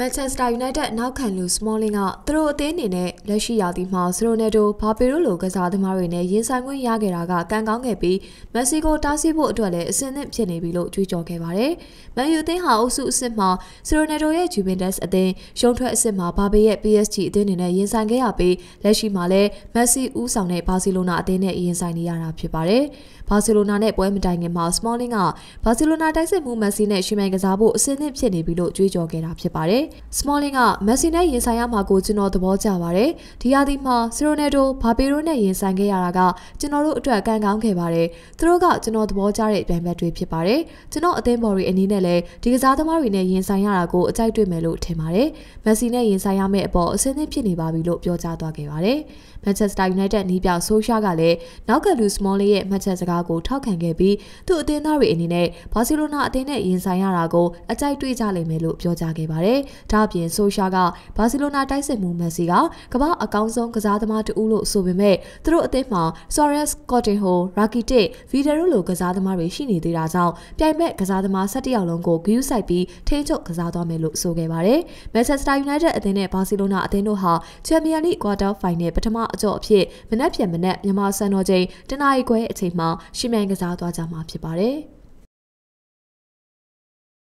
Manchester United နောက်ခံလူ Smalling ကသူတို့အသင်းအနေနဲ့လက်ရှိရာသီမှာ Ronaldo ဘာပေရိုလိုကစားသမားတွေနဲ့ရင်ဆိုင်ခွင့်ရခဲ့တာကကံကောင်းခဲ့ပြီးမက်ဆီကိုတားဆီးဖို့အတွက်လည်းအဆင်သင့်ဖြစ်နေပြီလို့ကြွေးကြော်ခဲ့ပါတယ်။မန်ယူအသင်းဟာအုပ်စုအဆင့်မှာ Ronaldo ရဲ့ Juventus အသင်းရှုံးထွက်အဆင့်မှာဘာပေရဲ့ PSG အသင်းတွေနဲ့ရင်ဆိုင်ခဲ့ရပြီးလက်ရှိမှာလည်းမက်ဆီဦးဆောင်တဲ့ဘာစီလိုနာအသင်းနဲ့ရင်ဆိုင်နေရတာဖြစ်ပါတယ်။ဘာစီလိုနာနဲ့ပွဲမတိုင်ခင်မှာ Smalling ကဘာစီလိုနာတိုက်စစ်မှုမက်ဆီနဲ့ရှင်မြိုင်ကစားဖို့အဆင်သင့်ဖြစ်နေပြီလို့ကြွေးကြော်ခဲ့တာဖြစ်ပါတယ်။ Smalling ကမက်ဆီနဲ့ရင်ဆိုင်ရမှာကိုကျွန်တော်သဘောကျပါတယ်။ဒီရာသီမှာ Ronaldo ဘာပေရိုနဲ့ရင်ဆိုင်ခဲ့ရတာကကျွန်တော်တို့အတွက်ကံကောင်းခဲ့ပါတယ်။သူတို့ကကျွန်တော်သဘောကျတဲ့ပြိုင်ဘက်တွေဖြစ်ပါတယ်။ကျွန်တော်အသင်းပေါ်တွေအနေနဲ့လည်းဒီကစားသမားတွေနဲ့ရင်ဆိုင်ရတာကိုအကြိုက်တွေ့မယ်လို့ထင်ပါတယ်။မက်ဆီနဲ့ရင်ဆိုင်ရမယ့်အပေါ်အဆင်သင့်ဖြစ်နေပါပြီလို့ပြောကြားသွားခဲ့ပါတယ်။ Manchester United နီးပြဆိုရှာကလည်းနောက်ကလူ Smalling ရဲ့မှတ်ချက်စကားကိုထောက်ခံခဲ့ပြီးသူ့အသင်းသားတွေအနေနဲ့ဘာစီလိုနာအသင်းနဲ့ရင်ဆိုင်ရတာကိုအကြိုက်တွေ့ကြလိမ့်မယ်လို့ပြောကြားခဲ့ပါတယ်။ဒါ့အပြင်ဆိုရှာကဘာစီလိုနာတိုက်စစ်မှုမက်ဆီကကမ္ဘာအကောင်းဆုံးကစားသမားတဦးလို့ဆိုပေမဲ့သူတို့အသင်းမှာ Suarez, Coutinho, Rakitic, Vidal လိုကစားသမားတွေရှိနေသေးတာကြောင့်ပြိုင်ဘက်ကစားသမား17ယောက်လုံးကိုဂရုစိုက်ပြီးထိန်းချုပ်ကစားသွားမယ်လို့ဆိုခဲ့ပါတယ်။ Manchester United အသင်းနဲ့ဘာစီလိုနာအသင်းတို့ဟာ Champions League Quarter Final ပထမအကြော့အဖြစ်မနက်ဖြန်မြန်မာစံတော်ချိန်တနင်္လာရီခွဲအချိန်မှာရှင်မြိုင်ကစားသွားကြမှာဖြစ်ပါတယ်။